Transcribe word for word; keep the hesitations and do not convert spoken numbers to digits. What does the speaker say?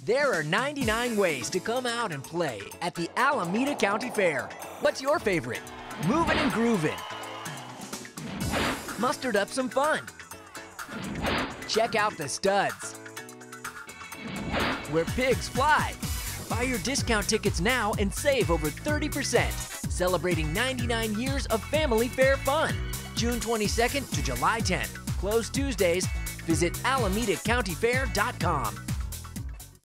There are ninety-nine ways to come out and play at the Alameda County Fair. What's your favorite? Moving and grooving. Mustered up some fun. Check out the studs. Where pigs fly. Buy your discount tickets now and save over thirty percent. Celebrating ninety-nine years of family fair fun. June twenty-second to July tenth. Closed Tuesdays. Visit alameda county fair dot com.